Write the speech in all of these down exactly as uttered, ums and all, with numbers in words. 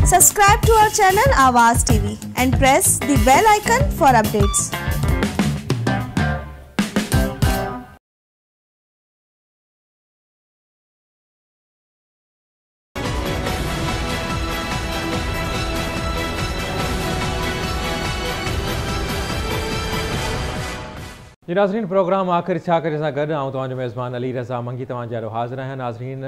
Subscribe to our channel Awaaz T V and press the bell icon for updates. नाज़रीन programme आख़िर छाकर सां गॾु आऊं तव्हांजो मेज़बान अली रज़ा मंगी तव्हांजा हाज़िर आहियां। नाज़रीन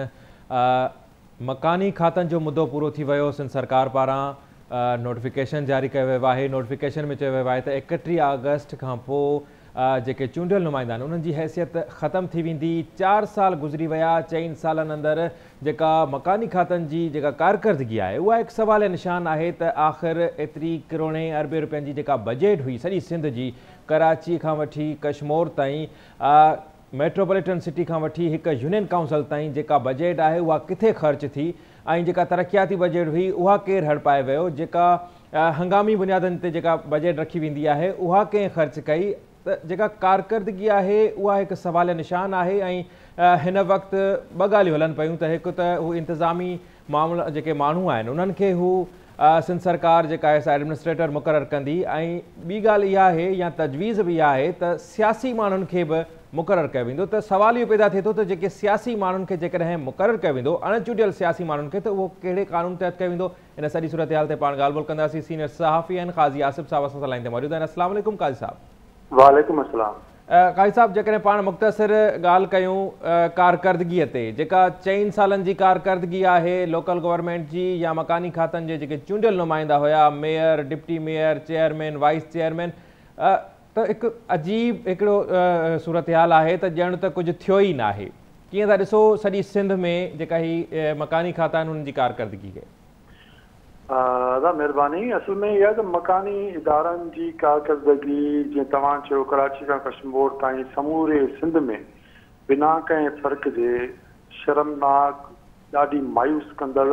मकानी खातनि जो मुद्दो पूरो थी वियो। सिंध सरकार पारां नोटिफिकेशन जारी कयो वियो आहे। नोटिफिकेशन में चयो वियो आहे त एकटीह अगस्त खां पोइ जेके चूंडियल नुमाइंदा आहिनि उन्हनि जी हैसियत ख़तमु थी वेंदी। चारि साल गुज़री विया। चइनि सालनि अंदरि जेका मकानी खातनि जी जेका कारकर्दगी आहे उहा हिकु सवाल निशान आहे त आख़िर एतिरी करोड़े अरबे रुपयनि जी जेका बजट हुई सॼी सिंध जी, कराची खां वठी कश्मीर ताईं, मेट्रोपॉलिटन सिटी खां वठी हिकु यूनियन काउंसिल ताईं जेका बजट आहे उहा किथे ख़र्च थी ऐं जेका तरक़ियाती बजट हुई उहा केरु हड़पाए वियो, जेका हंगामी बुनियादनि ते जेका बजट रखी वेंदी आहे उहा कंहिं ख़र्च कई। त जेका कारकर्दगी आहे उहा हिकु सवाल निशान आहे। ऐं हिन वक़्तु ॿ ॻाल्हियूं हलनि पियूं त हिकु त हू इंतिज़ामी मामला जेके माण्हू आहिनि उन्हनि खे हू सिंध सरकार जेका आहे सा एडमिनिस्ट्रेटर मुक़ररु कंदी, ऐं ॿी ॻाल्हि इहा आहे या तजवीज़ बि इहा आहे त सियासी माण्हुनि खे बि मुक़ररु कयो वेंदो। त सवाल इहो पैदा थिए थो त जेके सियासी माण्हुनि खे जेकॾहिं मुक़ररु कयो वेंदो, अणचूंडियल सियासी माण्हुनि खे, त उहो कहिड़े क़ानून तहत कयो वेंदो। इन सॼी सूरत हाल ते पाण ॻाल्हि ॿोल कंदासीं। सीनियर सहाफ़ी आहिनि क़ाज़ी आसिफ़ साहिब असां सां लाइन ते मौजूदु आहिनि। अस्सलाम वालेकुम क़ाज़ी साहिब। वालेकुम अस्सलाम। क़ाज़ी साहिब, जेकॾहिं पाण मुख़्तसिर ॻाल्हि कयूं कारकर्दगीअ ते, जेका चइनि सालनि जी कारकर्दगी आहे लोकल गवर्नमेंट जी या मकानी खातनि जे जेके चूंडियल नुमाइंदा हुया, mayor, deputy mayor, chairman, vice chairman, त हिकु अजीब हिकिड़ो सूरत हाल आहे त ॼण त कुझु थियो ई न आहे। कीअं था ॾिसो सॼी सिंध में जेका ही मकानी खाता आहिनि उन्हनि जी कारकर्दगी खे? दादा महिरबानी। असल में इहा त मकानी इदारनि जी कारकर्दगी जीअं तव्हां चयो कराची खां कश्मीर ताईं समूरे सिंध में बिना कंहिं फ़र्क़ जे शर्मनाक, ॾाढी मायूस कंदड़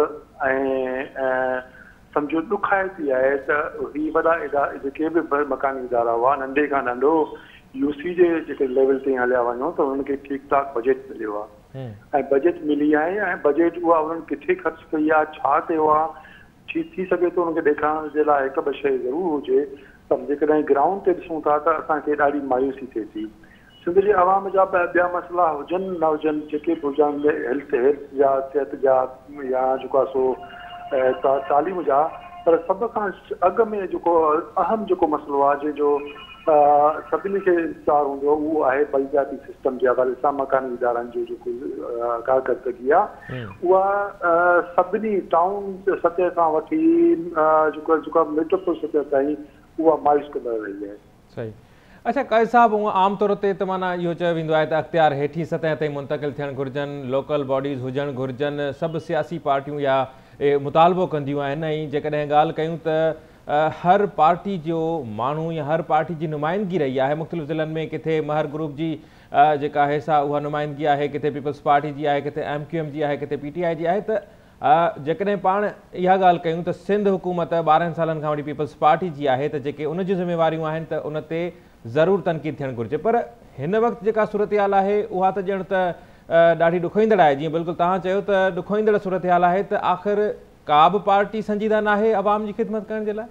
ऐं सम्झो ॾुखाइती आहे त ही वॾा इदा जेके बि मकानी इदारा हुआ, नंढे खां नंढो यूसी जे जेके लेवल ते हलिया वञो त उन्हनि खे ठीकु ठाक बजट मिलियो आहे ऐं बजट मिली आहे ऐं बजट उहा उन्हनि किथे ख़र्च कई आहे, छा कयो आहे, थी थी सघे थो उनखे ॾेखारण जे लाइ हिकु ॿ शइ ज़रूरु हुजे। त जेकॾहिं ग्राउंड ते ॾिसूं था त असांखे ॾाढी मायूसी थिए थी। सिंध जे आवाम जा ॿिया मसइला हुजनि न हुजनि, जेके बि हुजनि, हेल्थ हेल्थ जा, सिहत जा या जेको आहे सो तालीम जा, पर सभ खां अॻु में जेको अहम जेको मसइलो आहे जंहिंजो सभिनी खे इंतज़ारु हूंदो उहो आहे बलदियाती सिस्टम जे हवाले सां मकानी इदारनि जो जेको कारकर्दगी आहे उहा सभिनी टाउन सतह खां वठी जेको जेको मेट्रोपोल सतह ताईं उहा मायूस कंदड़ रही आहे। सही। अच्छा क़ाज़ी साहिब, हूअं आमतौर ते त माना इहो चयो वेंदो आहे त अख़्तियार हेठी सतह ताईं मुंतक़िल थियणु घुरिजनि, लोकल बॉडीज़ हुजणु घुरिजनि, सभु सियासी पार्टियूं या मुतालबो कंदियूं आहिनि। ऐं जेकॾहिं ॻाल्हि कयूं त हर पार्टी जो माण्हू या हर पार्टी जी नुमाइंदगी रही आहे मुख़्तलिफ़ ज़िलनि में। किथे महर ग्रुप जी जेका आहे सा उहा नुमाइंदगी आहे, किथे पीपल्स पार्टी जी आहे, किथे एम क्यू एम जी आहे, किथे पी टी आई जी आहे। त जेकॾहिं पाण इहा ॻाल्हि कयूं त सिंध हुकूमत ॿारहं सालनि खां वठी पीपल्स पार्टी जी आहे, त जेके उन जूं ज़िम्मेवारियूं आहिनि त उन ते ज़रूरु तनक़ीद थियणु घुरिजे। पर हिन वक़्तु जेका सूरत हाल आहे उहा त ॼण त ॾाढी ॾुखोईंदड़ आहे। जीअं बिल्कुलु तव्हां चयो त ॾुखोईंदड़ सूरत हाल आहे, त आख़िर का बि पार्टी संजीदा न आहे आवाम जी ख़िदमत करण जे लाइ।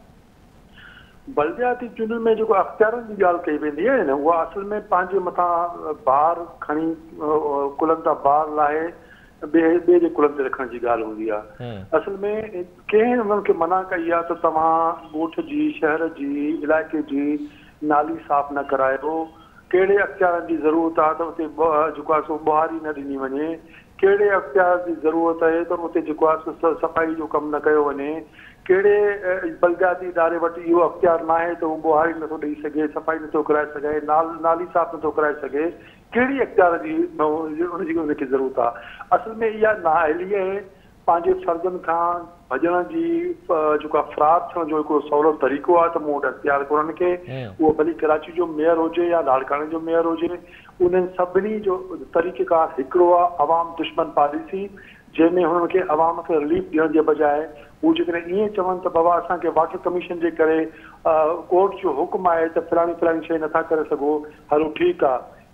बलदियाती चूंडुनि में जेको अख़्तियारनि जी ॻाल्हि कई वेंदी आहे न, उहा असल में पंहिंजे मथां बार खणी कुलनि था बार लाहे ॿिए ॿिए जे कुलनि ते रखण जी ॻाल्हि हूंदी आहे। असल में कंहिं उन्हनि खे मना कई आहे त तव्हां ॻोठ जी, शहर जी, इलाइक़े जी नाली साफ़ न करायो, कहिड़े अख़्तियारनि जी ज़रूरत आहे त उते जेको आहे सो ॿुहारी न ॾिनी वञे, कहिड़े अख़्तियार जी ज़रूरत आहे त उते जेको आहे सो सफ़ाई जो कमु न कयो वञे, कहिड़े बलदियाती इदारे वटि इहो अख़्तियार न आहे त उहो ॿुहारी नथो ॾेई सघे, सफ़ाई नथो कराए सघे, नाल नाली साफ़ नथो कराए सघे, कहिड़ी अख़्तियार जी उनजी उनखे ज़रूरत आहे। असल में इहा नाअहली आहे पंहिंजे फर्ज़नि खां भॼण जी जेको आहे फ़रार थियण जो हिकिड़ो सवलो तरीक़ो आहे त मूं वटि अख़्तियार कोन्हनि खे। उहो भली कराची जो मेयर हुजे या लाड़काणे जो मेयर हुजे, उन्हनि सभिनी जो तरीक़ेकार हिकिड़ो आहे अवाम दुश्मन पॉलिसी, जंहिंमें हुननि खे अवाम खे रिलीफ ॾियण जे बजाए हू जेकॾहिं ईअं चवनि त बाबा असांखे वाक़ई कमीशन जे करे कोर्ट जो हुकुम आहे त फलाणी फलाणी शइ नथा करे सघो, हलो ठीकु आहे,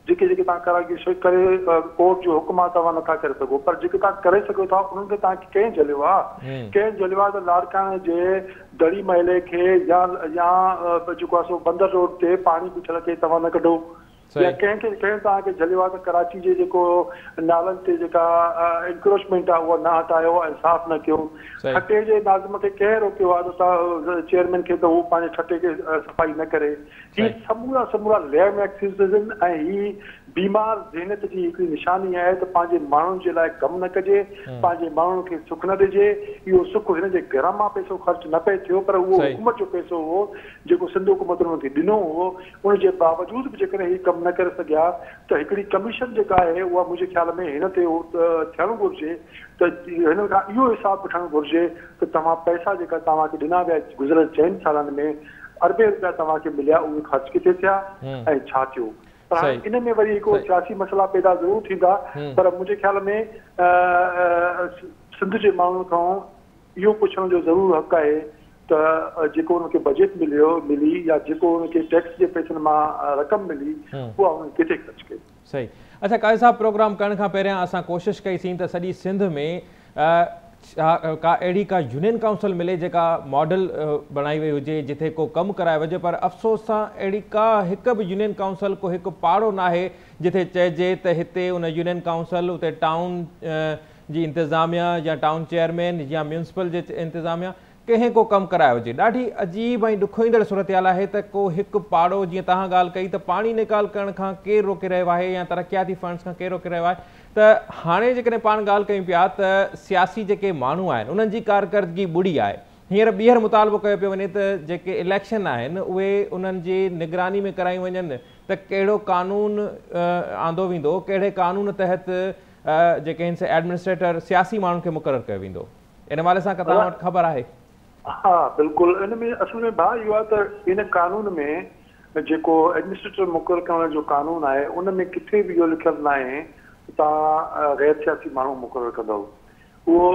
जेके जेके तव्हां करा करे कोर्ट जो हुकुम आहे तव्हां नथा करे सघो, पर जेके तव्हां करे सघो था उन्हनि खे तव्हांखे कंहिं झलियो आहे कंहिं झलियो आहे त लाड़काणे जे दड़ी महिले खे या या जेको आहे सो बंदर रोड ते पाणी बीठल खे तव्हां न कढो, या कंहिंखे कंहिं तव्हांखे झलियो आहे त कराची जे जेको नालनि ते जेका इंक्रोचमेंट आहे उहा न हटायो ऐं साफ़ न कयो, छटे जे नाज़िम खे कंहिं रोकियो आहे त तव्हां चेयरमैन खे त हू पंहिंजे छटे खे सफ़ाई न करे। ही समूरा समूरा लैम एक्सिस आहिनि ऐं ही बीमार ज़हनियत जी हिकिड़ी निशानी आहे त पंहिंजे माण्हुनि जे लाइ कमु न कजे, पंहिंजे माण्हुनि खे सुख न ॾिजे। इहो सुख हिन जे घर मां पैसो ख़र्च न पिए थियो, पर उहो हुकूमत जो पैसो हो जेको सिंध हुकूमत हुनखे ॾिनो हो, उनजे बावजूद बि जेकॾहिं हीउ कमु न करे सघिया त हिकिड़ी कमीशन जेका आहे उहा मुंहिंजे ख़्याल में हिन ते थियणु घुरिजे त हिन खां इहो हिसाब वठणु घुरिजे त तव्हां पैसा जेका तव्हांखे ॾिना विया गुज़िरियल चइनि सालनि में अरबे रुपया तव्हांखे मिलिया उहे ख़र्च किथे थिया ऐं छा थियो। पर हाणे इन में वरी हिकु सियासी मसइला पैदा ज़रूरु थींदा, पर मुंहिंजे ख़्याल में सिंध जे माण्हुनि खां इहो पुछण जो ज़रूरु हक़ आहे त जेको हुनखे बजट मिलियो मिली या जेको हुनखे टैक्स जे पैसनि मां रक़म मिली उहा हुन किथे ख़र्च कई। सही। अच्छा काज़ी साहब, प्रोग्राम करण खां पहिरियां असां कोशिशि कईसीं त सॼी सिंध में का अहिड़ी का यूनियन काउंसिल मिले जेका मॉडल बणाई वई हुजे जिथे को कमु कराए वञे, पर अफ़सोस सां अहिड़ी का हिकु बि यूनियन काउंसिल को हिकु पाड़ो न आहे जिथे चइजे त हिते उन यूनियन काउंसिल उते टाउन जी इंतिज़ामिया या टाउन चेयरमैन या म्यूनिसिपल जे इंतिज़ामिया कंहिं को कमु करायो हुजे। ॾाढी अजीब ऐं ॾुखोईंदड़ सूरत हाल आहे त को हिकु पाड़ो, जीअं तव्हां ॻाल्हि कई त पाणी निकाल करण खां केरु रोके रहियो आहे या तरक़ियाती फंड्स खां केरु रोके रहियो आहे, त हाणे जेकॾहिं पाण ॻाल्हि कयूं पिया त सियासी जेके माण्हू आहिनि उन्हनि जी कारकर्दगी ॿुड़ी आहे। हींअर ॿीहर मुतालबो कयो पियो वञे त जेके इलेक्शन आहिनि उहे उन्हनि जी निगरानी में करायूं वञनि त कहिड़ो कानून आंदो वेंदो, कहिड़े कानून तहत जेके हिन से एडमिनिस्ट्रेटर सियासी माण्हुनि खे मुक़ररु कयो वेंदो, इन वारे सां तव्हां वटि ख़बर आहे? हा बिल्कुलु। इन में असल में भाउ इहो आहे त इन कानून में जेको एडमिनिस्ट्रेटर मुक़ररु करण जो कानून आहे उन में किथे बि इहो लिखियलु न आहे तव्हां गैर सियासी माण्हू मुक़ररु कंदव। उहो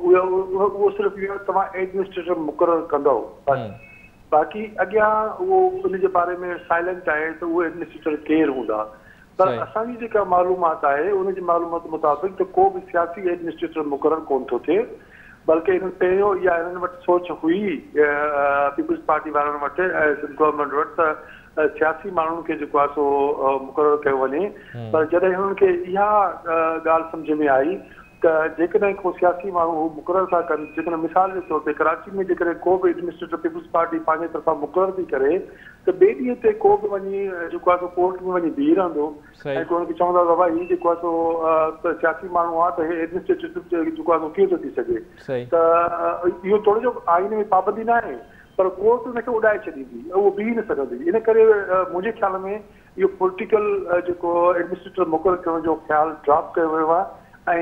उहो सिर्फ़ु इहो तव्हां एडमिनिस्ट्रेटर मुक़ररु कंदव बसि, बाक़ी अॻियां उहो उन जे बारे में साइलेंट आहे त उहे एडमिनिस्ट्रेटर केरु हूंदा। पर असांजी जेका मालूमात आहे उनजी मालूमात मुताबिक़ त को बि सियासी एडमिनिस्ट्रेटर मुक़ररु कोन थो थिए, बल्कि हिननि पहिरियों इहा हिननि वटि सोच हुई पीपल्स पार्टी वारनि वटि ऐं सिंध गवर्नमेंट वटि त सियासी माण्हुनि खे जेको आहे सो मुक़ररु कयो वञे, पर जॾहिं हुननि खे इहा ॻाल्हि सम्झ में आई त जेकॾहिं को सियासी माण्हू हू मुक़ररु था कनि, जेकॾहिं मिसाल जे तौर ते कराची में जेकॾहिं को बि एडमिनिस्ट्रेटर पीपल्स पार्टी पंहिंजे तरफ़ां मुक़ररु थी करे त ॿिए ॾींहं ते को बि वञी जेको आहे सो कोर्ट में वञी बीह रहंदो ऐं को हुनखे चवंदा बाबा हीउ जेको आहे सो सियासी माण्हू आहे त हे एडमिनिस्ट्रेटर जेको आहे सो कीअं थो थी सघे। त इहो थोरो जो आइन में पाबंदी न आहे, पर कोर्ट हुनखे उॾाए छॾींदी, उहो बीह न सघंदी। इन करे मुंहिंजे ख़्याल में इहो पॉलिटिकल जेको एडमिनिस्ट्रेटर मुक़ररु करण जो ख़्यालु ड्रॉप कयो वियो आहे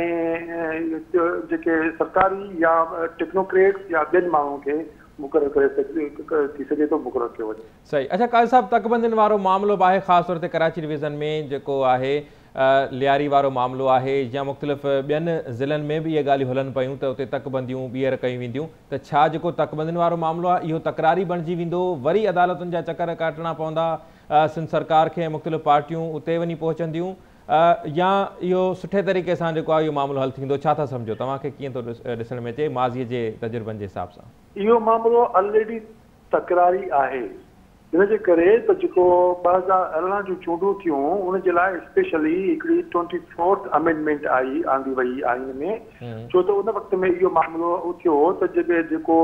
ऐं जेके सरकारी या टेक्नोक्रेट्स या ॿियनि माण्हुनि खे मुक़ररु करे थी सघे थो मुक़ररु कयो वञे। सही। अच्छा काज़ी साहब, तकबंदियुनि वारो मामिलो बि आहे, ख़ासि तौर ते कराची डिवीज़न में जेको आहे लियारी वारो मामिलो आहे या मुख़्तलिफ़ ॿियनि ज़िलनि में बि इहे ॻाल्हियूं हलनि पियूं त उते तकबंदियूं ॿीहर कयूं वेंदियूं, त छा जेको तकबंदियुनि वारो मामिलो आहे इहो तकरारी बणिजी वेंदो, वरी अदालतुनि जा चकर काटणा पवंदा, सिंध सरकार खे मुख़्तलिफ़ पार्टियूं उते वञी पहुचंदियूं, या इहो सुठे तरीक़े सां जेको आहे इहो मामिलो हल थींदो? छा था सम्झो, तव्हांखे कीअं थो ॾिसण में अचे माज़ीअ जे तजुर्बनि जे हिसाब सां? इहो मामिलो ऑलरेडी तकरारी आहे, हिनजे करे त जेको ॿ हज़ार अरिड़हं जूं चूंडूं थियूं उनजे लाइ स्पेशली हिकिड़ी ट्वेंटी फोर्थ अमेंडमेंट आई आंदी वई आइन में, छो त उन वक़्त में इहो मामिलो थियो त जेके जेको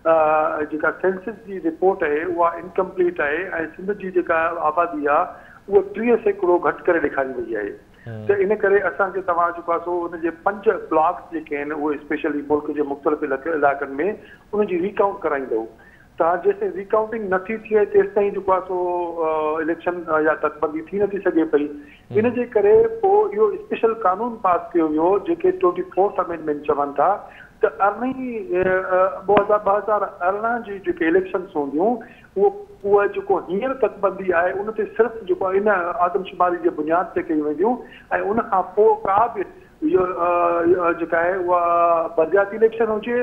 जेका सेंसस जी रिपोर्ट आहे उहा इनकम्पलीट आहे ऐं सिंध जी जेका आबादी आहे उहा टीह सैकड़ो घटि करे ॾेखारी वई आहे। त इन करे असांखे तव्हां जेको आहे सो उनजे पंज ब्लॉक्स जेके आहिनि उहे स्पेशली मुल्क जे मुख़्तलिफ़ इलाइक़नि में उनजी रिकाउंट कराईंदो। तव्हां जेसिताईं रिकाउंटिंग नथी थिए तेसिताईं जेको आहे सो इलेक्शन या तकबंदी थी नथी सघे पई। इन जे करे पोइ इहो स्पेशल कानून पास कयो वियो जेके ट्वेंटी फोर्थ अमेंडमेंट चवनि था त अरिड़हीं ॿ हज़ार ॿ हज़ार अरिड़हं जी जेके इलेक्शन्स हूंदियूं उहो उहा जेको हींअर तकबंदी आहे उन ते सिर्फ़ु जेको इन आदमशुमारी जे बुनियाद ते कयूं वेंदियूं ऐं उनखां पोइ का बि इहो जेका आहे उहा बर्जाती इलेक्शन हुजे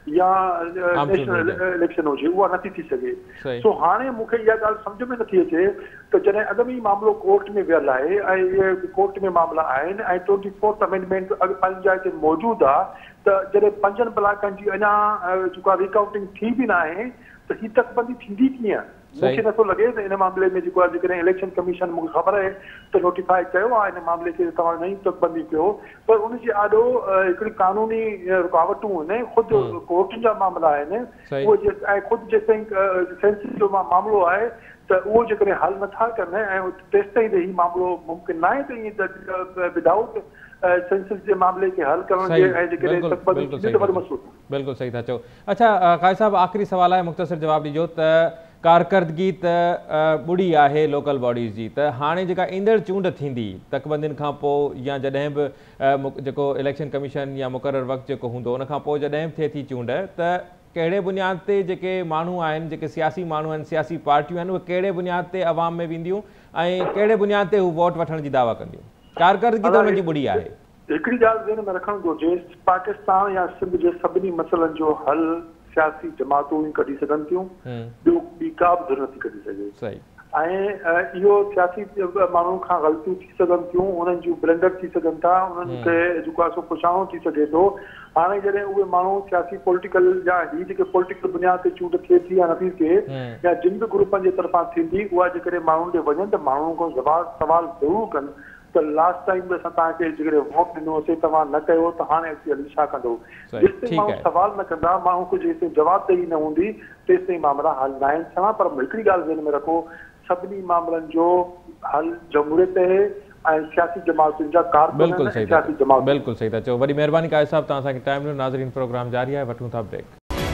या नेशनल इलेक्शन हुजे उहा नथी थी सघे। सो हाणे मूंखे इहा ॻाल्हि सम्झ में नथी अचे त जॾहिं अॻु में मामिलो कोर्ट में वियल आहे ऐं इहे कोर्ट में मामला आहिनि ऐं ट्वेंटी फोर्थ अमेंडमेंट अॻु पंहिंजी जाइ ते मौजूदु आहे त जॾहिं पंजनि ब्लॉकनि जी अञा जेको आहे रिकाउंटिंग थी बि न आहे त हीअ तकबंदी थींदी कीअं? मूंखे नथो लॻे त इन मामले में जेको आहे जेकॾहिं इलेक्शन कमीशन मूंखे ख़बर आहे त नोटिफाई कयो आहे इन मामले खे तव्हां नई तकबंदी कयो, पर उनजी आॾो हिकिड़ी कानूनी रुकावटूं आहिनि, ख़ुदि कोर्टुनि जा मामला आहिनि उहे ऐं ख़ुदि जेसिताईं सेंसिस जो मामिलो आहे त उहो जेकॾहिं हल नथा कनि ऐं तेसिताईं त हीउ मामिलो मुमकिन न आहे त ईअं विदाउट सेंसिस जे मामले खे हल करण जे ऐं जेकॾहिं तकबंदी थींदी त वॾो मसइलो। बिल्कुलु सही था चओ। अच्छा काज़ी साहब, आख़िरी सवाल आहे, मुख़्तसर जवाब ॾिजो त कारकर्दगी त ॿुड़ी आहे लोकल बॉडीज़ जी, त हाणे जेका ईंदड़ चूंड थींदी तकबंदियुनि खां पोइ या जॾहिं बि जेको इलेक्शन कमीशन या मुक़ररु वक़्तु जेको हूंदो उन खां पोइ जॾहिं बि थिए थी चूंड त कहिड़े बुनियाद ते जेके माण्हू आहिनि, जेके सियासी माण्हू आहिनि, सियासी पार्टियूं आहिनि, उहे कहिड़े बुनियाद ते अवाम में वेंदियूं ऐं कहिड़े बुनियाद ते हू वोट वठण जी दावा कंदियूं? कारकर्दगी त हुनजी ॿुड़ी आहे। हिकिड़ी ॻाल्हि ज़हन में रखणु घुरिजे, पाकिस्तान या सिंध जे सभिनी मसइलनि जो हल सियासी जमातूं ई कढी सघनि थियूं, ॿियो ॿी का बि धुर नथी कढी सघे। ऐं इहो सियासी माण्हुनि खां ग़लतियूं थी सघनि थियूं, उन्हनि जूं ब्लेंडर थी सघनि था, उन्हनि खे जेको आहे सो पुछाणो थी सघे थो। हाणे जॾहिं उहे माण्हू सियासी पॉलिटिकल या हीअ जेके पॉलिटिकल बुनियाद ते चूंड थिए थी या नथी थिए या जिन बि ग्रुपनि जे तरफ़ां थींदी उहा जेकॾहिं माण्हुनि ॾे वञनि त माण्हुनि खां जवाब सवाल ज़रूरु कनि त लास्ट टाइम बि असां तव्हांखे जेकॾहिं वोट ॾिनोसीं तव्हां न कयो त हाणे अची हली छा कंदो? जेसिताईं माण्हू सवाल न कंदा, माण्हू खे जेसिताईं जवाब ॾेई न हूंदी तेसिताईं मामला हल न आहिनि छा। पर हिकिड़ी ॻाल्हि ज़हन में रखो, सभिनी मामलनि जो हल जमहूरियत आहे ऐं सियासी जमातुनि जा कारकुन ऐं सियासी जमात। बिल्कुलु सही था चओ। वॾी महिरबानी काज़ी साहब, तव्हां असांखे टाइम ॾिनो। नाज़रीन, प्रोग्राम जारी आहे, वठूं था ब्रेक।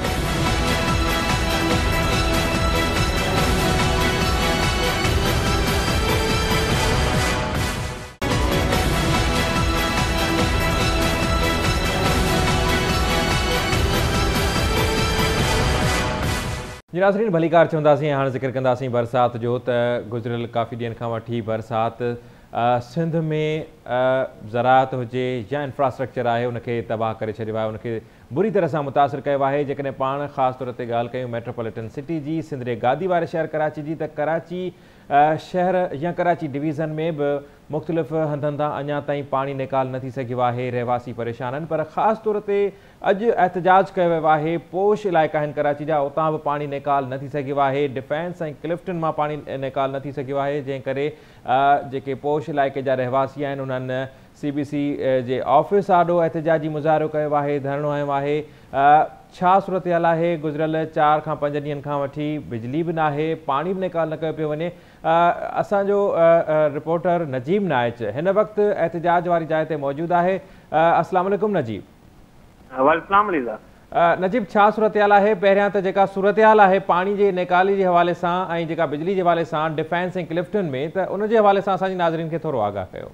जी नाज़रीन, भलीकार चवंदासीं। हाणे ज़िक्र कंदासीं बरसाति जो त गुज़िरियल काफ़ी ॾींहंनि खां वठी बरसाति सिंध में ज़राअत हुजे या इंफ्रास्ट्रक्चर आहे उनखे तबाह करे छॾियो आहे, उनखे बुरी तरह सां मुतासिर कयो आहे। जेकॾहिं पाण ख़ासि तौर ते ॻाल्हि कयूं मेट्रोपॉलिटन सिटी जी, सिंध जे गादी वारे शहर कराची जी, त कराची शहर या कराची डिवीज़न में बि मुख़्तलिफ़ हंधनि तां अञा ताईं पाणी निकाल न थी सघियो आहे। रहवासी परेशान आहिनि, पर ख़ासि तौर ते अॼु एहतजाज कयो वियो आहे। पोश इलाइक़ा आहिनि कराची जा, उतां बि पाणी निकाल न थी सघियो आहे। डिफेंस ऐं क्लिफ्टन मां पाणी निकाल न थी सघियो आहे, जंहिं करे जेके पोश इलाइक़े जा रहवासी आहिनि उन्हनि सी बी सी जे ऑफिस आॾो एहतजाजी मुज़ाहिरो कयो आहे, धरणो हयो आहे। छा सूरत हाल आहे? गुज़िरियल चारि खां पंज ॾींहंनि खां वठी बिजली बि न आहे, पाणी बि निकाल न कयो पियो वञे। असांजो रिपोर्टर नजीब नाइच हिन वक़्तु एहतजाज वारी जाइ ते मौजूदु आहे। अस्सलाम वालेकुम नजीब। वालेकुम सलाम। नजीब, छा सूरत हाल आहे? पहिरियां त जेका सूरत हाल आहे पाणी जे निकाली जे हवाले सां ऐं जेका बिजली जे हवाले सां डिफेंस ऐं क्लिफ्टन में, त उन जे हवाले सां असांजी नाज़रीन खे थोरो आगाह कयो।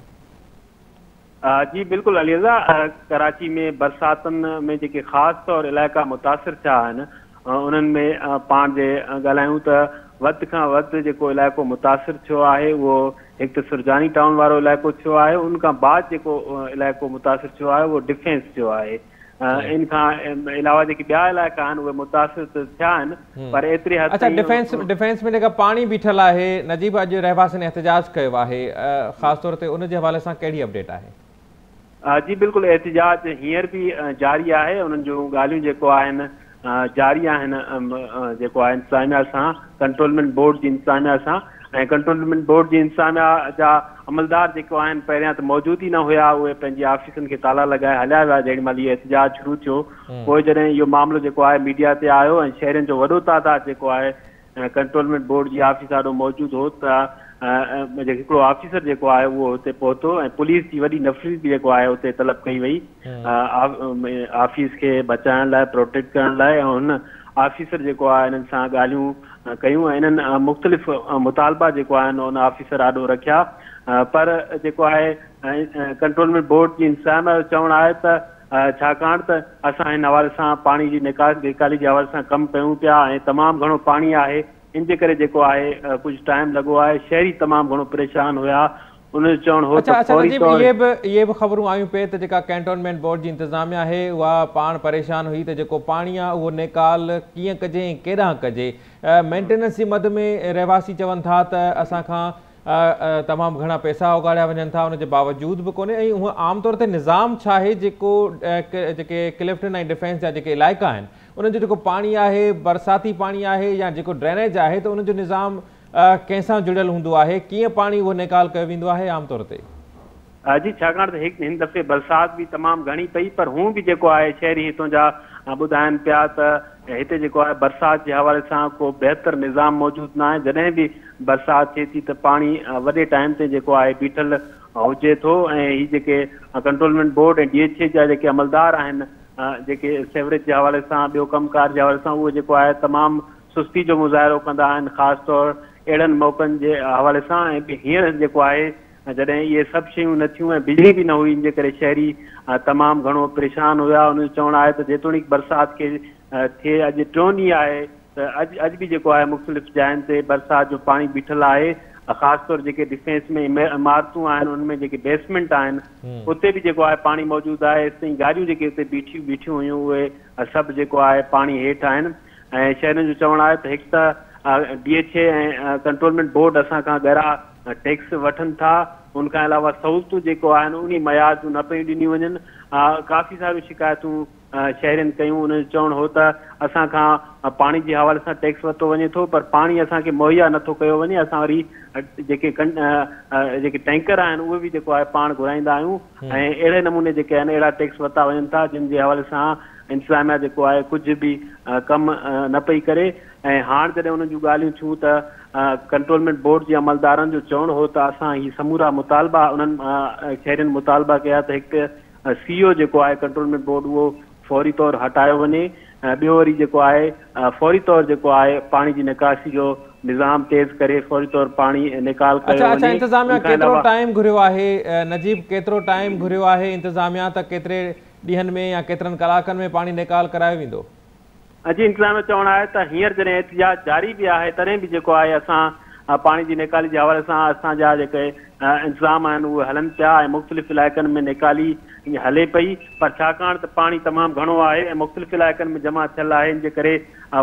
जी बिल्कुलु अलीज़ा, कराची में बरसातुनि में जेके ख़ासि तौर इलाइक़ा मुतासिर थिया आहिनि उन्हनि में पाण जे ॻाल्हायूं त वधि खां वधि जेको इलाइक़ो मुतासिर थियो आहे उहो हिकु त सुरजानी टाउन वारो इलाइक़ो थियो आहे, उन खां बाद जेको इलाइक़ो मुतासिर थियो आहे उहो डिफेंस थियो आहे। इन खां अलावा जेके ॿिया इलाइक़ा आहिनि उहे मुतासिर त थिया आहिनि, पर एतिरी हद अच्छा डिफेंस डिफेंस में जेका पाणी बीठल आहे नजीब, अॼु रहवासियुनि एहतजाज कयो आहे, ख़ासि तौर ते उन जे हवाले सां कहिड़ी अपडेट आहे? जी बिल्कुलु, एहतजाज हींअर बि जारी आहे। उन्हनि जूं ॻाल्हियूं जेको आहिनि जारी आहिनि जेको आहे इंतज़ामिया सां, कंट्रोलमेंट बोर्ड जी इंतज़ामिया सां। ऐं कंट्रोलमेंट बोर्ड जी इंतज़ामिया जा अमलदार जेको आहिनि पहिरियां त मौजूदु ई न हुया, उहे पंहिंजी ऑफिसनि खे ताला लॻाए हलिया विया जेॾी महिल इहो एहतजाज शुरू थियो। पोइ जॾहिं इहो मामिलो जेको आहे मीडिया ते आयो ऐं शहरनि जो वॾो तादाद जेको आहे कंट्रोलमेंट बोर्ड जी ऑफिस ॾाढो मौजूदु हो, त हिकिड़ो ऑफिसर जेको आहे उहो हुते पहुतो ऐं पुलिस जी वॾी नफ़री बि जेको आहे हुते तलब कई वई ऑफिस खे बचाइण लाइ, प्रोटेक्ट करण लाइ। ऐं हुन ऑफिसर जेको आहे हिननि सां ॻाल्हियूं कयूं ऐं हिननि मुख़्तलिफ़ मुतालबा जेको आहिनि हुन ऑफिसर आॾो रखिया, पर जेको आहे कंट्रोलमेंट बोर्ड जी इंतज़ामिया जो चवणु आहे त छाकाणि त असां हिन हवाले सां पाणी जी निकाल निकाली जे हवाले सां कमु कयूं पिया ऐं तमामु घणो पाणी आहे, इन जे करे जेको आहे कुझु टाइम लॻो आहे। शहरी तमामु घणो परेशान हुया, उन जो चवणु हो अच्छा त अच्छा फौरी नजीब, तौर ये बि इहे बि ख़बरूं आयूं पे त जेका कैंटोनमेंट बोर्ड जी इंतिज़ामिया आहे उहा पाण परेशान हुई त जेको पाणी आहे उहो निकाल कीअं कजे ऐं केॾांहुं कजे। मेंटेनेंस जी मद में रहवासी चवनि था त असां खां तमामु घणा पैसा उगाड़िया वञनि था, उनजे बावजूद बि कोन्हे। ऐं हूअं आमतौर ते निज़ाम छा आहे जेको जेके क्लिफ्टन ऐं डिफेंस जा जेके इलाइक़ा आहिनि उनजो जेको पाणी आहे, बरसाती पाणी आहे या जेको ड्रेनेज आहे, त उनजो निज़ाम कंहिंसां जुड़ियल हूंदो आहे, कीअं पाणी उहो निकाल कयो वेंदो आहे आमतौर ते? जी छाकाणि त हिकु हिन दफ़े बरसाति बि तमामु घणी पई, पर हू बि जेको आहे शहरी हितां जा ॿुधाइनि पिया त हिते जेको आहे बरसाति जे हवाले सां को बहितर निज़ाम मौजूदु न आहे। जॾहिं बि बरसाति थिए थी त पाणी वॾे टाइम ते जेको आहे बीठल हुजे थो ऐं हीअ जेके कंट्रोलमेंट बोर्ड ऐं डी एच ए जा जेके अमलदार आहिनि जेके सेवरेज जे हवाले सां ॿियो कमकार जे हवाले सां उहे जेको आहे तमामु सुस्ती जो मुज़ाहिरो कंदा आहिनि, ख़ासि तौर अहिड़नि मौक़नि जे हवाले सां। ऐं हींअर जेको आहे जॾहिं इहे सभु शयूं न थियूं ऐं बिजली बि न हुई, इन जे करे शहरी तमामु घणो परेशान हुया। उन जो चवणु आहे त जेतोणीकि बरसाति खे थिए अॼु टियों ॾींहुं आहे त अॼु अॼु बि जेको आहे मुख़्तलिफ़ जायुनि ते बरसाति जो पाणी बीठल आहे। ख़ासि तौर जेके डिफेंस में इमारतूं आहिनि उनमें जेके बेसमेंट आहिनि उते बि जेको आहे पाणी मौजूदु आहे। तेसिताईं गाॾियूं जेके उते बीठियूं बीठियूं हुयूं उहे सभु जेको आहे पाणी हेठि आहिनि। ऐं शहरनि जो चवणु आहे त हिकु त डी एच ए ऐं कंट्रोलमेंट बोर्ड असां खां ॻाढ़ा टैक्स वठनि था, उनखां अलावा सहूलियतूं जेको आहिनि उन मयार जूं न पियूं ॾिनियूं वञनि। काफ़ी सारियूं शिकायतूं शहरनि कयूं। उन जो चवणु हो त असां खां पाणी जे हवाले सां टैक्स वरितो वञे थो, पर पाणी असांखे मुहैया नथो कयो वञे। असां वरी जेके जेके टैंकर आहिनि उहे बि जेको आहे पाण घुराईंदा आहियूं ऐं अहिड़े नमूने जेके आहिनि अहिड़ा टैक्स वरिता वञनि था जिन जे हवाले सां इंतिज़ामिया जेको आहे कुझु बि कमु न पई करे। ऐं हाणे जॾहिं उन जूं ॻाल्हियूं थियूं त कंट्रोलमेंट बोर्ड जे अमलदारनि जो चवणु हो त असां ही समूरा मुतालबा उन्हनि शहरनि मुतालबा कया त हिकु सी ओ जेको आहे कंट्रोलमेंट बोर्ड उहो फौरी तौरु हटायो वञे। ॿियो वरी जेको आहे फौरी तौरु जेको आहे पाणी जी निकासी जो निज़ाम तेज़ करे फौरी तौरु पाणी निकाल कयो अच्छा अच्छा वञे। इंतिज़ामिया केतिरो टाइम घुरियो आहे नजीब, केतिरो टाइम घुरियो आहे इंतिज़ामिया त केतिरे ॾींहंनि में या केतिरनि कलाकनि में पाणी निकाल करायो वेंदो? अॼु इंतिज़ामिया चवणु आहे त हींअर जॾहिं एहतिजाज जारी बि आहे तॾहिं बि जेको आहे असां पाणी जी निकाली जे हवाले सां असांजा जेके इंतिज़ाम आहिनि उहे हलनि पिया ऐं मुख़्तलिफ़ इलाइक़नि में निकाली हले पई। पर छाकाणि त पाणी तमामु घणो आहे ऐं मुख़्तलिफ़ इलाइक़नि में जमा थियल आहे, इन जे करे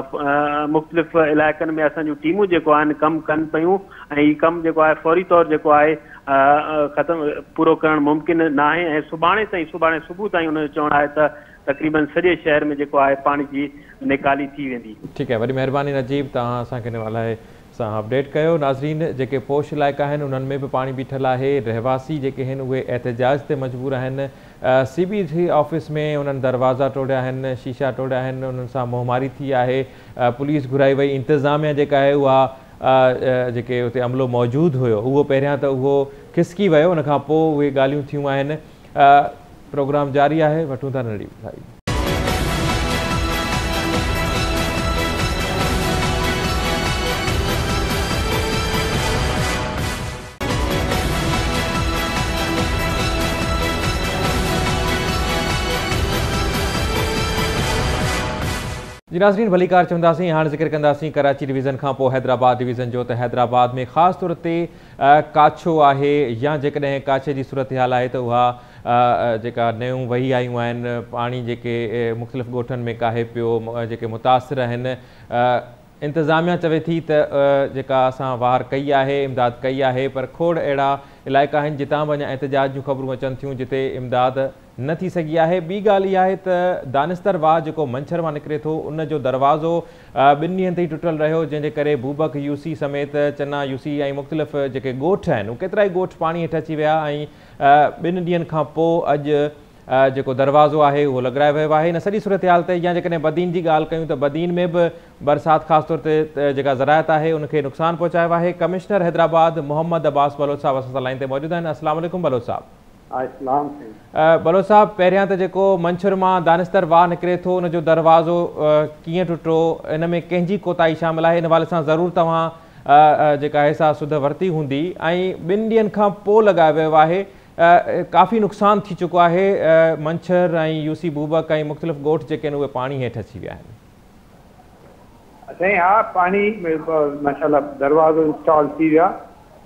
मुख़्तलिफ़ इलाइक़नि में असांजूं टीमूं जेको आहिनि कमु कनि पियूं ऐं हीउ कमु जेको आहे फौरी तौरु जेको आहे ख़तमु पूरो करणु मुमकिन न आहे। ऐं सुभाणे ताईं सुभाणे सुबुह ताईं उन जो चवणु आहे त तक़रीबन सॼे शहर में जेको आहे पाणी जी निकाली थी वेंदी। ठीकु आहे, वॾी महिरबानी नजीब, तव्हां असांखे हिन ॻाल्हाए सां अपडेट कयो। नाज़रीन, जेके पोश इलाइक़ा आहिनि उन्हनि में बि पाणी बीठल आहे। रहवासी जेके आहिनि उहे एहतिजाज ते मजबूर आहिनि। सी बी सी ऑफिस में उन्हनि दरवाज़ा टोड़िया आहिनि, शीशा टोड़िया आहिनि, उन्हनि सां मुहमारी थी आहे, पुलिस घुराई वई। इंतिज़ामिया जेका आहे उहा जेके उते अमलो मौजूदु हुयो उहो पहिरियां त उहो खिसकी वियो, उनखां पोइ उहे ॻाल्हियूं थियूं आहिनि। प्रोग्राम जारी आहे, वठूं था नंढी भाई। जी नाज़रीन, भली कार चवंदासीं। हाणे ज़िक्र कंदासीं कराची डिवीज़न खां पोइ हैदराबाद डिवीज़न जो। त हैदराबाद में ख़ासि तौर ते काछो आहे या जेकॾहिं काछे जी सूरत हाल आहे त उहा जेका नयूं वही आयूं आहिनि, पाणी जेके मुख़्तलिफ़ ॻोठनि में काहे पियो, जेके मुतासिर आहिनि। इंतिज़ामिया चवे थी त जेका असां वार कई आहे, इमदाद कई आहे, पर खोड़ अहिड़ा इलाइक़ा आहिनि जितां बि अञा एहतिजाज जूं ख़बरूं अचनि थियूं जिते इमदाद न थी सघी आहे। ॿी ॻाल्हि इहा आहे त दानिस्तर वाह जेको मंछर मां निकिरे थो उन जो दरवाज़ो ॿिनि ॾींहंनि ताईं टुटल रहियो, जंहिंजे करे बूबक यूसी समेत चना यूसी ऐं मुख़्तलिफ़ जेके ॻोठ आहिनि उहे केतिरा ई ॻोठ पाणी हेठि अची विया ऐं ॿिनि ॾींहंनि खां पोइ अॼु जेको दरवाज़ो आहे उहो लॻायो वियो आहे। इन सॼी सूरत हाल ते या जेकॾहिं बदीन जी ॻाल्हि कयूं त बदीन में बि बरसाति ख़ासि तौर ते जेका ज़रायत आहे उनखे नुक़सानु पहुचायो आहे। कमिश्नर हैदराबाद मोहम्मद अब्बास बलोच साहब असां सां लाइन ते मौजूदु आहिनि। अस्सलाम वालेकुम बलोच साहब। बलोच साहब, पहिरियां त जेको मंछर मां दानिस्तर वाह निकिरे थो उनजो दरवाज़ो कीअं टुटो, इन में कंहिंजी कोताही शामिल आहे, इन हवाले सां ज़रूरु तव्हां जेका आहे सा सुध वरिती हूंदी। ऐं ॿिनि ॾींहंनि खां पोइ लॻायो वियो आहे, काफ़ी नुक़सानु थी चुको आहे। मंछर ऐं यूसी बूबक ऐं मुख़्तलिफ़ ॻोठ जेके आहिनि उहे पाणी हेठि अची विया आहिनि। साईं हा, पाणी माशाल्लाह दरवाज़ो इंस्टॉल थी विया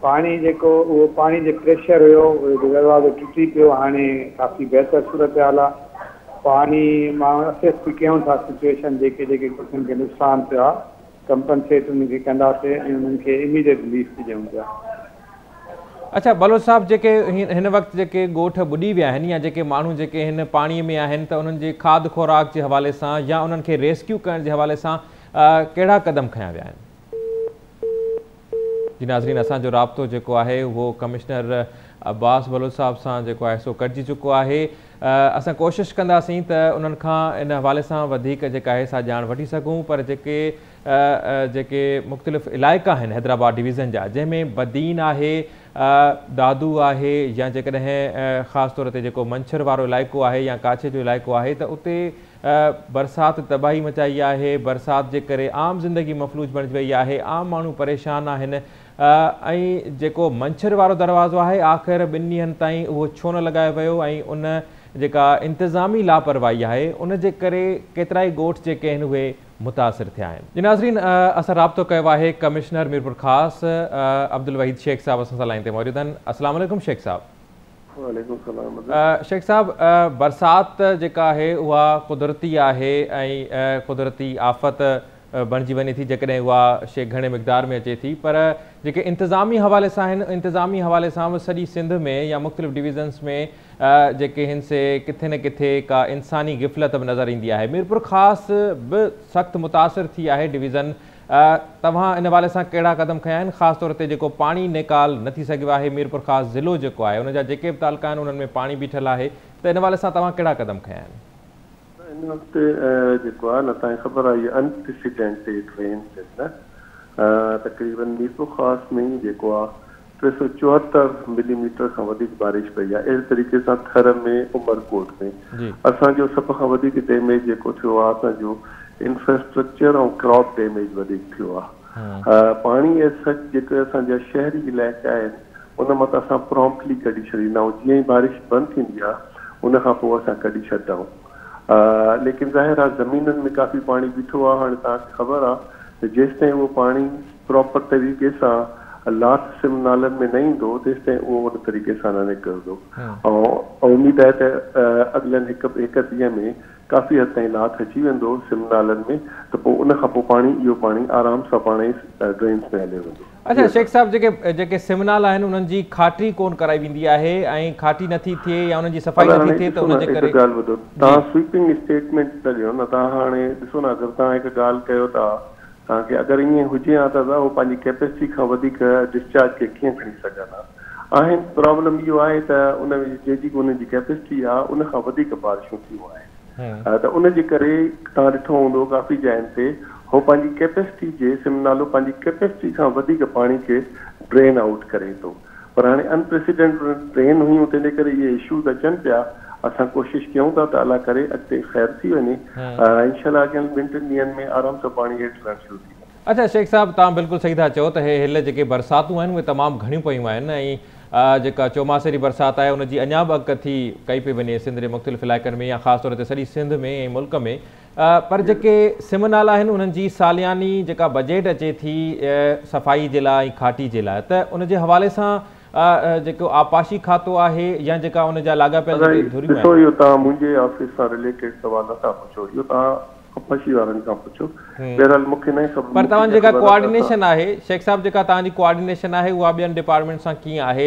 पानी जेको उहो पानी जो प्रेशर हुयो उहो दरवाज़ो टुटी पियो। हाणे काफ़ी बहितर सूरत हाल आहे। पानी मां असेस बि कयूं था सिचुएशन जेके जेके कुझु खे नुक़सानु थियो आहे कंपनसेट उनखे कंदासीं ऐं उन्हनि खे इमीडिएट रिलीफ थी ॾियूं पिया। अच्छा बलोच साहब, जेके हिन वक़्तु जेके ॻोठ ॿुॾी विया आहिनि या जेके माण्हू जेके हिन पाणीअ में आहिनि त उन्हनि जे खाद खुराक जे हवाले सां या उन्हनि खे रेस्क्यू करण जे हवाले सां कहिड़ा क़दम खयां विया आहिनि? जी नाज़रीन, असांजो राब्तो जेको आहे उहो कमिश्नर अब्बास बलोच साहब सां जेको आहे सो कटिजी चुको आहे। असां कोशिशि कंदासीं त उन्हनि खां इन हवाले सां वधीक जेका आहे सा ॼाण वठी सघूं, पर जेके जेके मुख़्तलिफ़ इलाइक़ा आहिनि हैदराबाद डिवीज़न जा जंहिंमें बदीन आहे, दादू आहे या जेकॾहिं ख़ासि तौर ते जेको मंछर वारो इलाइक़ो आहे या काछे जो इलाइक़ो आहे त उते बरसाति तबाही मचाई आहे। बरसाति जे करे आम ज़िंदगी मफ़लूज बणिजी वई आहे, आम माण्हू परेशान आहिनि ऐं जेको मंछर वारो दरवाज़ो आहे आख़िर ॿिनि ॾींहंनि ताईं उहो छो न लॻायो वियो ऐं उन जेका इंतिज़ामी लापरवाही आहे उन जे करे केतिरा ई ॻोठ जेके आहिनि उहे मुतासिर थिया आहिनि। जी नाज़रीन, असां राब्तो कयो आहे कमिश्नर मीरपुर ख़ासि अब्दुल वहीद शेख साहब असां सां लाइन ते मौजूदु आहिनि। अस्सलाम वालेकुम शेख साहब। वालेकुम सलाम। शेख साहब, बरसाति जेका आहे उहा कुदरती आहे ऐं कुदरती आफ़त बणिजी वञे थी जेकॾहिं उहा शइ घणे मिक़दार में अचे थी, पर जेके इंतिज़ामी हवाले सां आहिनि इंतिज़ामी हवाले सां बि सॼी सिंध में या मुख़्तलिफ़ डिवीज़न्स में जेके हिन से किथे न किथे का इंसानी गिफ़लत बि नज़र ईंदी आहे। मीरपुर ख़ासि बि सख़्तु मुतासिर थी आहे डिवीज़न। तव्हां इन हवाले सां कहिड़ा क़दम खयां आहिनि? ख़ासि तौर ते जेको पाणी निकाल न थी सघियो आहे मीरपुर ख़ासि ज़िलो जेको आहे उन जा जेके बि तालुका आहिनि उन्हनि में पाणी बीठल आहे, त इन हवाले सां तव्हां कहिड़ा क़दम खयां आहिनि? इन वक़्तु जेको आहे न तव्हांखे ख़बर आहे इहे अनप्रेसिडेंटेड रेन्स आहिनि न, तक़रीबन मीरपुर ख़ासि में जेको आहे टे सौ चोहतरि मिलीमीटर खां वधीक बारिश पई आहे। अहिड़े तरीक़े सां थर में उमरकोट में असांजो सभ खां वधीक डैमेज जेको थियो आहे असांजो इंफ्रास्ट्रक्चर ऐं क्रॉप डैमेज वधीक थियो आहे। पाणी एज सच जेके असांजा शहरी इलाइक़ा आहिनि उन मां त असां प्रॉम्प्टली कढी छॾींदा आहियूं। जीअं ई बारिश बंदि थींदी आहे उन खां पोइ असां कढी छॾंदा आहियूं। लेकिन ज़ाहिर आहे ज़मीननि में काफ़ी पाणी बीठो आहे। हाणे तव्हांखे ख़बर आहे त जेसि ताईं उहो पाणी प्रॉपर तरीक़े सां लास्ट सिम नालनि में न ईंदो तेसि ताईं उहो उन तरीक़े सां न निकिरंदो। ऐं उमेद आहे त अॻिलनि हिकु हिकु ॾींहं में काफ़ी हद ताईं लाथ अची वेंदो सिम नालनि में, त पोइ उन खां पोइ पाणी इहो पाणी आराम सां पाण ई ड्रेन्स में हले वेंदो। अच्छा शेख साहब, जेके जेके सिमनाल आहिनि उन्हनि जी खाटी कोन कराई वेंदी आहे ऐं खाटी नथी थिए या उन्हनि जी सफ़ाई नथी थिए त उन जे करे ॻाल्हि ॿुधो, तव्हां स्वीपिंग स्टेटमेंट था ॾियो न। तव्हां हाणे ॾिसो न, अगरि तव्हां हिकु ॻाल्हि कयो था तव्हांखे अगरि ईअं हुजे हा त उहो पंहिंजी कैपेसिटी खां वधीक डिस्चार्ज खे कीअं खणी सघंदा आहिनि। प्रॉब्लम इहो आहे त उन में जेकी उनजी कैपेसिटी आहे उन खां वधीक बारिशूं थियूं आहिनि, त उन जे करे तव्हां ॾिठो हूंदो काफ़ी जॻहियुनि ते हो पंहिंजी कैपेसिटी जे सिम नालो पंहिंजी कैपेसिटी खां वधीक पाणी खे ड्रेन आउट करे थो। पर हाणे अनप्रेसिडेंट ड्रेन हुयूं तंहिंजे करे इहे इशूज़ अचनि पिया। असां कोशिशि कयूं था त अलाह करे अॻिते ख़ैर थी वञे, इंशाल्लाह अॻियां ॿिनि टिनि ॾींहंनि में आराम सां पाणी हेठि लहणु शुरू थी वञे। अच्छा शेख साहब, तव्हां बिल्कुलु सही था चओ त हे हिल जेके बरसातूं आहिनि उहे तमामु घणियूं पयूं आहिनि ऐं जेका चौमासेरी बरसाति आहे उनजी अञा बि अॻु थी कई पई वञे सिंध जे मुख़्तलिफ़ इलाइक़नि में या ख़ासि तौर ते सॼी सिंध में ऐं मुल्क में। पर जेके सिमनाल आहिनि उन्हनि जी सालियानी जेका बजट अचे थी सफ़ाई जे लाइ ऐं खाटी जे लाइ, त उन जे हवाले सां जेको आपाशी खातो आहे या जेका उन जा लाॻापियल ॾिसो, इहो तव्हां मुंहिंजे ऑफिस सां रिलेटेड सवाल नथा पुछो, इहो तव्हां आपाशी वारनि खां पुछो। बहरहाल मूंखे न ख़बर। पर तव्हांजी जेका कोऑर्डिनेशन आहे शेख साहब, जेका तव्हांजी कोऑर्डिनेशन आहे उहा ॿियनि डिपार्टमेंट सां कीअं आहे?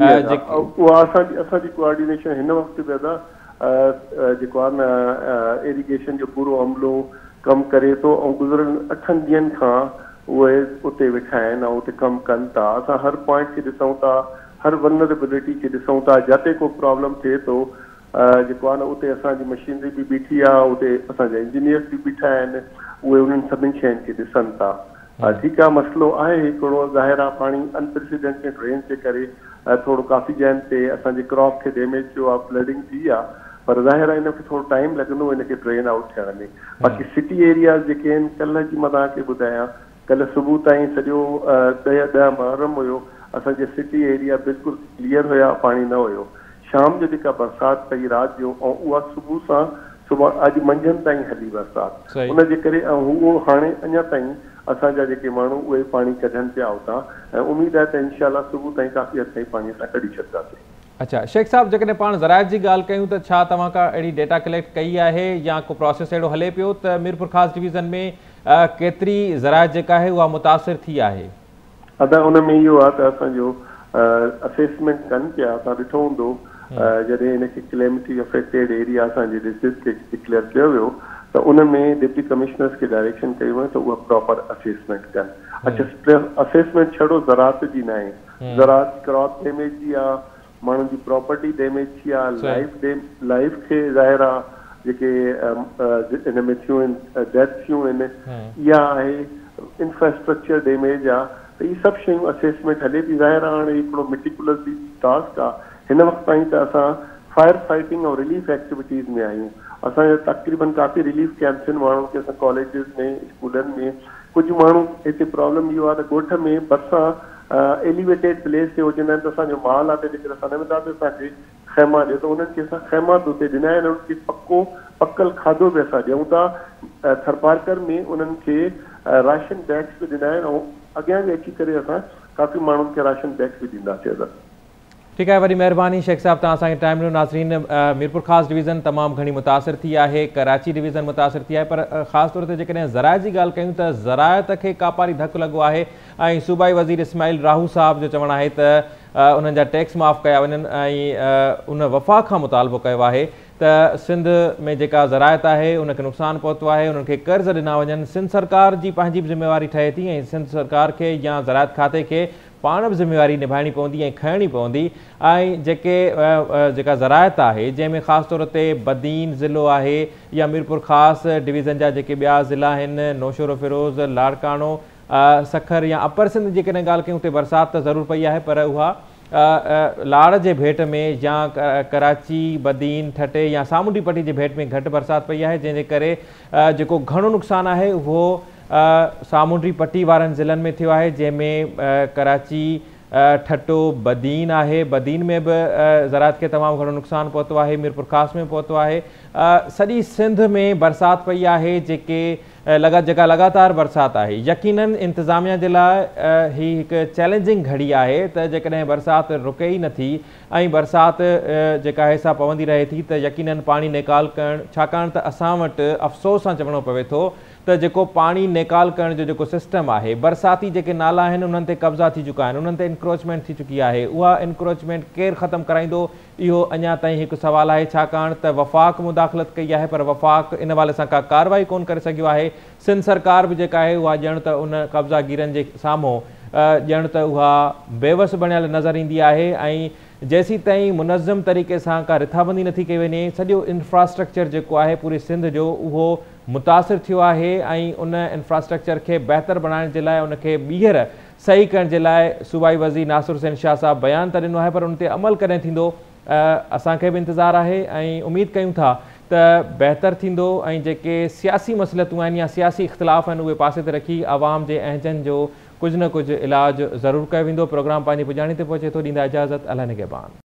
उहा असांजी असांजी कोऑर्डिनेशन हिन वक़्तु बि अदा जेको आहे न इरिगेशन जो पूरो अमलो कमु करे थो ऐं गुज़िरियल अठनि ॾींहंनि खां उहे उते वेठा आहिनि ऐं उते कमु कनि था। असां हर पॉइंट खे ॾिसूं था, हर वनरेबिलिटी खे ॾिसूं था। जिते को प्रॉब्लम थिए थो जेको आहे न उते असांजी मशीनरी बि बीठी आहे, उते असांजा इंजीनियर्स बि बीठा आहिनि, उहे उन्हनि सभिनी शयुनि खे ॾिसनि था। ठीकु आहे, मसइलो आहे हिकिड़ो ज़ाहिर आहे पाणी अनप्रेसिडेंटेड रेंज जे करे थोरो काफ़ी जॻहियुनि ते असांजे क्रॉप खे डैमेज थियो आहे, फ्लडिंग थी आहे, पर ज़ाहिर आहे हिनखे थोरो टाइम लॻंदो हिनखे ड्रेन आउट थियण में। बाक़ी सिटी एरियाज़ जेके आहिनि, कल्ह जी मां तव्हांखे ॿुधायां, कल्ह सुबुह ताईं सॼो ॾह ॾह मुहर्रम हुयो, असांजे सिटी एरिया बिल्कुलु क्लियर हुया, पाणी न हुयो। शाम जो जेका बरसाति पई राति जो ऐं उहा सुबुह सां सुभाणे अॼु मंझंदि ताईं हली बरसाति, उनजे करे उहो हाणे अञा ताईं असांजा जेके माण्हू उहे पाणी कढनि पिया उतां, ऐं उमेदु आहे त इनशाला सुबुह ताईं काफ़ी हद ताईं पाणी असां कढी छॾींदासीं। अच्छा शेख साहब, जेकॾहिं पाण ज़रायत जी ॻाल्हि कयूं त छा तव्हां का अहिड़ी डेटा कलेक्ट कई आहे या को प्रोसेस अहिड़ो हले पियो त मीरपुर ख़ासि डिवीज़न में केतिरी ज़रायत जेका आहे उहा मुतासिर थी आहे? अदा उन में इहो आहे त असांजो असेसमेंट कनि पिया, तव्हां ॾिठो हूंदो जॾहिं हिनखे क्लेमिटी अफेक्टेड एरिया असांजे डिस्ट्रिक्ट खे डिक्लेयर कयो वियो त उन में डिप्टी कमिश्नर्स खे डायरेक्शन कई वई त उहा प्रॉपर असेसमेंट कनि। अच्छा असेसमेंट छड़ो ज़रात जी न आहे, ज़रात क्रॉप डैमेज जी आहे, माण्हुनि जी प्रॉपर्टी डैमेज थी आहे, लाइफ लाइफ खे ज़ाहिर आहे जेके हिन में थियूं आहिनि डेथ थियूं आहिनि, इहा आहे इंफ्रास्ट्रक्चर डैमेज आहे, त इहे सभु शयूं असेसमेंट हले थी। ज़ाहिर आहे हाणे हिकिड़ो मेटिकुलस टास्क आहे। हिन वक़्त ताईं त असां फायर फाइटिंग ऐं रिलीफ एक्टिविटीज़ में आहियूं। असांजा तक़रीबन काफ़ी रिलीफ कैंप्स आहिनि माण्हुनि खे असां कॉलेजिस में स्कूलनि में। कुझु माण्हू हिते प्रॉब्लम इहो आहे त ॻोठ में भरिसां एलिवेटेड प्लेस ते हुजंदा आहिनि त असांजो माल आहे त जेकर असां न वेंदासीं असांखे ख़ैमा ॾियो, त उन्हनि खे असां ख़ैमा उते ॾिना आहिनि, उन्हनि खे पको पकल खाधो बि असां ॾियूं था। थरपारकर में उन्हनि खे राशन बैग्स बि ॾिना आहिनि ऐं अॻियां बि अची करे असां काफ़ी माण्हुनि खे राशन बैग्स बि ॾींदासीं। असां ठीकु आहे, वॾी महिरबानी शेख साहब, तव्हां असांखे टाइम ॾिनो। नाज़रीन, मीरपुर ख़ासि डिवीज़न तमामु घणी मुतासिर थी आहे, कराची डिवीज़न मुतासिर थी आहे, पर ख़ासि तौर ते जेकॾहिं ज़रायत जी ॻाल्हि कयूं त ज़रायत खे कापारी धकु लॻो आहे ऐं सूबाई वज़ीर इस्माइल राहू साहब जो चवणु आहे त उन्हनि जा टैक्स माफ़ कया वञनि ऐं उन वफ़ाक़ खां मुतालबो कयो आहे त सिंध में जेका ज़रायत आहे उनखे नुक़सानु पहुतो आहे, उन्हनि खे कर्ज़ ॾिना वञनि। सिंध सरकार जी पंहिंजी बि ज़िम्मेवारी ठहे थी ऐं सिंध सरकार खे या ज़रायत खाते खे पाण बि ज़िम्मेवारी निभाइणी पवंदी ऐं खणणी पवंदी। ऐं जेके जेका ज़रायत आहे जंहिंमें ख़ासि तौर ते बदीन ज़िलो आहे या मीरपुर ख़ासि डिवीज़न जा जेके ॿिया ज़िला आहिनि, नौशेरो फिरोज़, लाड़कानो, सखर या अपर सिंध जी कॾहिं ॻाल्हि कयूं उते बरसाति त ज़रूरु पई आहे, पर उहा लाड़ जे भेट में या कराची, बदीन, ठटे या सामुंडी पट्टी जे भेट में घटि बरसाति पई आहे, जंहिंजे करे जेको घणो नुक़सानु आहे उहो सामुंडी पट्टी वारनि ज़िलनि में थियो आहे, जंहिंमें कराची, ठटो, बदीन आहे। बदीन में बि ज़रायत खे तमामु घणो नुक़सानु पहुतो आहे, मीरपुर ख़ासि में पहुतो आहे। सॼी सिंध में बरसाति पई आहे, जेके लॻा जेका लगातार बरसाति आहे। यकीनन इंतिज़ामिया जे लाइ ही हिकु चैलेंजिंग घड़ी आहे त जेकॾहिं बरसाति रुके ई नथी ऐं बरसाति जेका आहे सा पवंदी रहे थी त यकीनन पाणी निकाल करणु, छाकाणि त असां वटि अफ़सोस सां चवणो पवे थो त जेको पाणी निकाल करण जो जेको सिस्टम आहे, बरसाती जेके नाला आहिनि उन्हनि ते कब्ज़ा थी चुका आहिनि, उन्हनि ते इंक्रोचमेंट थी चुकी आहे। उहा इंक्रोचमेंट केरु ख़तमु कराईंदो, इहो अञा ताईं हिकु सुवालु आहे, छाकाणि त वफ़ाक़ मुदाख़लत कई आहे पर वफ़ाक़ इन वाले सां का कार्रवाई कोन करे सघियो आहे। सिंध सरकार बि जेका आहे उहा ॼण त उन कब्ज़ागीरनि जे साम्हूं ॼण त उहा बेवस बणियल नज़र ईंदी आहे ऐं जेसीं ताईं मुनज़म तरीक़े सां का रिथाबंदी नथी कई वञे, सॼो इंफ्रास्ट्रक्चर जेको आहे पूरी सिंध जो उहो मुतासिर थियो आहे ऐं उन इंफ्रास्ट्रक्चर खे बहितर बणाइण जे लाइ, उनखे ॿीहर सही करण जे लाइ सूबाई वज़ीर नासिर हुसैन शाह साहब बयानु त ॾिनो आहे, पर उन ते अमल कॾहिं थींदो असांखे बि इंतज़ारु आहे ऐं उमेदु कयूं था त बहितर थींदो ऐं जेके सियासी मसइलतूं आहिनि या सियासी इख़्तिलाफ़ आहिनि उहे पासे ते रखी आवाम जे अहजनि जो कुझु न कुझु इलाजु ज़रूरु कयो वेंदो। प्रोग्राम पंहिंजी पुॼाणी ते पहुचे थो। ॾींदा इजाज़त। अल्लाह निगहबान।